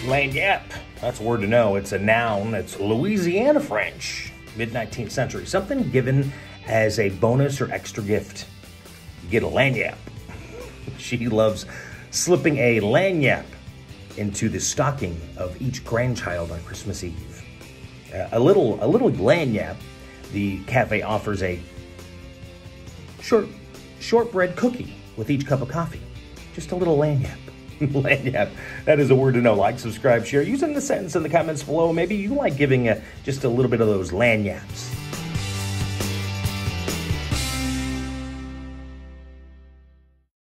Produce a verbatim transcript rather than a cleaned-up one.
Lagniappe. That's a word to know. It's a noun. It's Louisiana French, mid nineteenth century. Something given as a bonus or extra gift. You get a lagniappe. She loves slipping a lagniappe into the stocking of each grandchild on Christmas Eve. Uh, a little, a little lagniappe. The cafe offers a short, shortbread cookie with each cup of coffee. Just a little lagniappe. Lagniappe. That is a word to know. Like, subscribe, share. Using the sentence in the comments below. Maybe you like giving a, just a little bit of those lagniappes.